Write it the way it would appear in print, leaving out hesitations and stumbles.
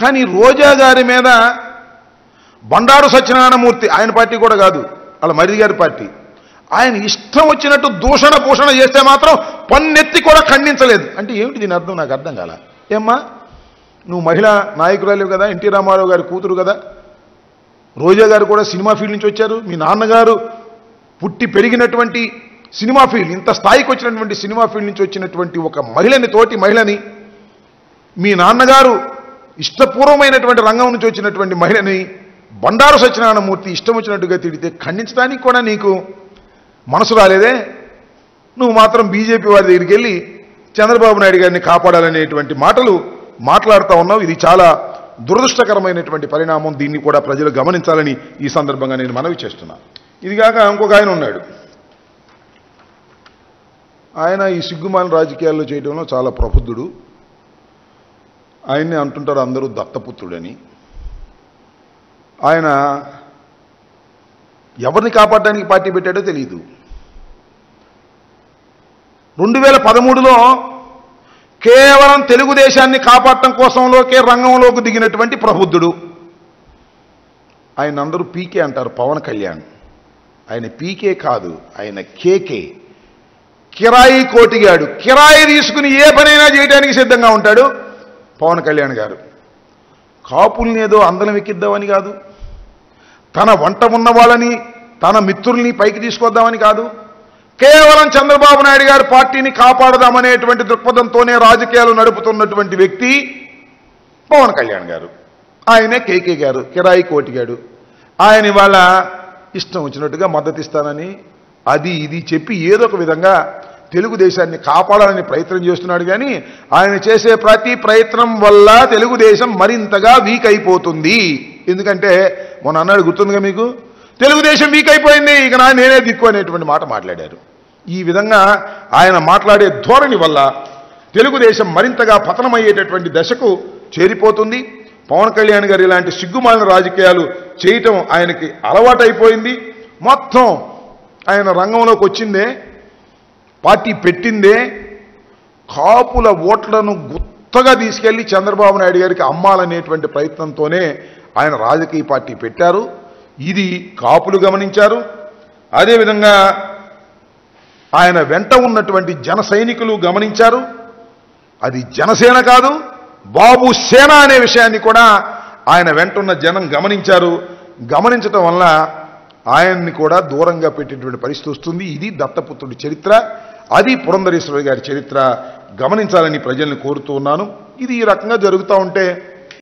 కానీ రోజా గారి మీద బండారు సత్యనారాయణమూర్తి, ఆయన పార్టీ కూడా కాదు, వాళ్ళ మరిది గారి పార్టీ, ఆయన ఇష్టం వచ్చినట్టు దూషణ భూషణ చేస్తే మాత్రం పన్నెత్తి కూడా ఖండించలేదు. అంటే ఏమిటి దీని అర్థం? నాకు అర్థం కాల. ఏమ్మా, నువ్వు మహిళా నాయకురాలు కదా, ఎన్టీ రామారావు గారి కూతురు కదా, రోజా గారు కూడా సినిమా ఫీల్డ్ నుంచి వచ్చారు, మీ నాన్నగారు పుట్టి పెరిగినటువంటి సినిమా ఫీల్డ్, ఇంత స్థాయికి వచ్చినటువంటి సినిమా ఫీల్డ్ నుంచి వచ్చినటువంటి ఒక మహిళని, తోటి మహిళని, మీ నాన్నగారు ఇష్టపూర్వమైనటువంటి రంగం నుంచి వచ్చినటువంటి మహిళని బండారు సత్యనారాయణమూర్తి ఇష్టం వచ్చినట్టుగా తిడితే ఖండించడానికి కూడా నీకు మనసు రాలేదే? నువ్వు మాత్రం బీజేపీ వారి దగ్గరికి వెళ్ళి చంద్రబాబు నాయుడు గారిని కాపాడాలనేటువంటి మాటలు మాట్లాడుతూ ఉన్నావు. ఇది చాలా దురదృష్టకరమైనటువంటి పరిణామం. దీన్ని కూడా ప్రజలు గమనించాలని ఈ సందర్భంగా నేను మనవి చేస్తున్నా. ఇదిగాక ఇంకొక ఆయన ఉన్నాడు. ఆయన ఈ సిగ్గుమాలిన రాజకీయాల్లో చేయడంలో చాలా ప్రబుద్ధుడు. ఆయన్ని అంటుంటారు అందరూ దత్తపుత్రుడని. ఆయన ఎవరిని కాపాడడానికి పార్టీ పెట్టాడో తెలియదు. 2013లో కేవలం తెలుగుదేశాన్ని కాపాడటం కోసంలోకే రంగంలోకి దిగినటువంటి ప్రబుద్ధుడు. ఆయన అందరూ పీకే అంటారు, పవన్ కళ్యాణ్. ఆయన పీకే కాదు, ఆయన కేకే, కిరాయి కోటిగాడు. కిరాయి తీసుకుని ఏ పనైనా చేయడానికి సిద్ధంగా ఉంటాడు పవన్ కళ్యాణ్ గారు. కాపుల్ని ఏదో అందలం ఎక్కిద్దామని కాదు, తన వంట ఉన్న వాళ్ళని, తన మిత్రుల్ని పైకి తీసుకొద్దామని కాదు, కేవలం చంద్రబాబు నాయుడు గారి పార్టీని కాపాడదామనేటువంటి దృక్పథంతోనే రాజకీయాలు నడుపుతున్నటువంటి వ్యక్తి పవన్ కళ్యాణ్ గారు. ఆయనే కేకే గారు, కిరాయి కోటిగాడు. ఆయన ఇవాళ ఇష్టం వచ్చినట్టుగా మద్దతు ఇస్తానని అది ఇది చెప్పి ఏదో ఒక విధంగా తెలుగుదేశాన్ని కాపాడాలని ప్రయత్నం చేస్తున్నాడు. కానీ ఆయన చేసే ప్రతి ప్రయత్నం వల్ల తెలుగుదేశం మరింతగా వీక్ అయిపోతుంది. ఎందుకంటే మొన్న అన్నాడు, గుర్తుందిగా మీకు, తెలుగుదేశం వీక్ అయిపోయింది, ఇక నేనే దిక్కు అనేటువంటి మాట మాట్లాడారు. ఈ విధంగా ఆయన మాట్లాడే ధోరణి వల్ల తెలుగుదేశం మరింతగా పతనమయ్యేటటువంటి దశకు చేరిపోతుంది. పవన్ కళ్యాణ్ గారు ఇలాంటి సిగ్గుమాలిన రాజకీయాలు చేయటం ఆయనకి అలవాటైపోయింది. మొత్తం ఆయన రంగంలోకి వచ్చిందే, పార్టీ పెట్టిందే కాపుల ఓట్లను గుత్తగా తీసుకెళ్లి చంద్రబాబు నాయుడు గారికి అమ్మాలనేటువంటి ప్రయత్నంతోనే ఆయన రాజకీయ పార్టీ పెట్టారు. ఇది కాపులు గమనించారు. అదేవిధంగా ఆయన వెంట ఉన్నటువంటి జన సైనికులు గమనించారు. అది జనసేన కాదు, బాబు సేన అనే విషయాన్ని కూడా ఆయన వెంటున్న జనం గమనించారు. గమనించటం వల్ల ఆయన్ని కూడా దూరంగా పెట్టేటువంటి పరిస్థితి వస్తుంది. ఇది దత్తపుత్రుడి చరిత్ర, అది పురంధరేశ్వరి గారి చరిత్ర. గమనించాలని ప్రజల్ని కోరుతూ ఉన్నాను. ఇది ఈ రకంగా జరుగుతూ ఉంటే